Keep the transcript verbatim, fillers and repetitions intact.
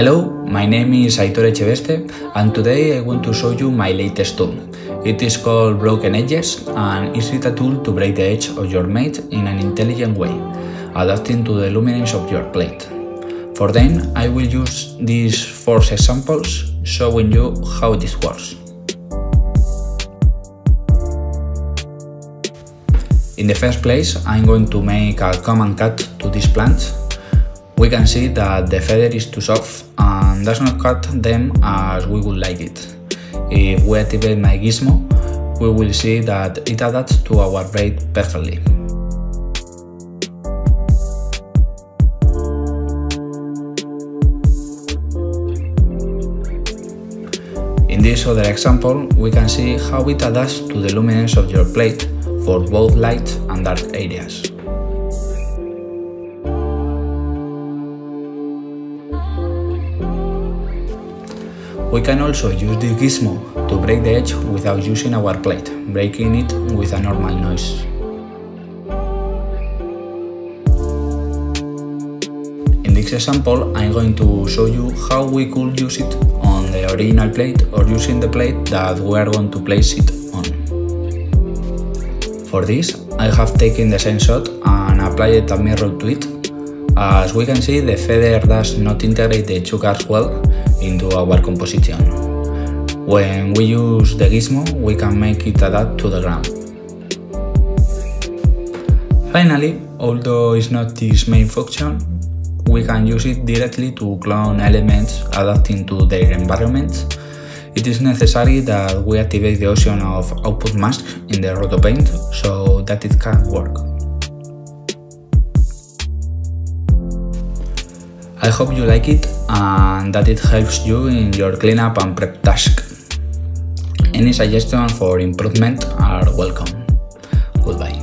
Hello, my name is Aitor Echeveste and today I want to show you my latest tool. It is called Broken Edges and is it a tool to break the edge of your mate in an intelligent way, adapting to the luminance of your plate. For then, I will use these four examples showing you how this works. In the first place, I'm going to make a command cut to this plant. We can see that the feather is too soft and does not cut them as we would like it. If we activate my gizmo, we will see that it adapts to our blade perfectly. In this other example, we can see how it adapts to the luminance of your plate for both light and dark areas. We can also use the gizmo to break the edge without using our plate, breaking it with a normal noise. In this example, I'm going to show you how we could use it on the original plate or using the plate that we are going to place it on. For this, I have taken the same shot and applied a mirror to it. As we can see, the feather does not integrate the two cards well into our composition. When we use the gizmo, we can make it adapt to the ground. Finally, although it's not its main function, we can use it directly to clone elements adapting to their environments. It is necessary that we activate the option of output mask in the RotoPaint so that it can work. I hope you like it and that it helps you in your cleanup and prep task. Any suggestions for improvement are welcome. Goodbye.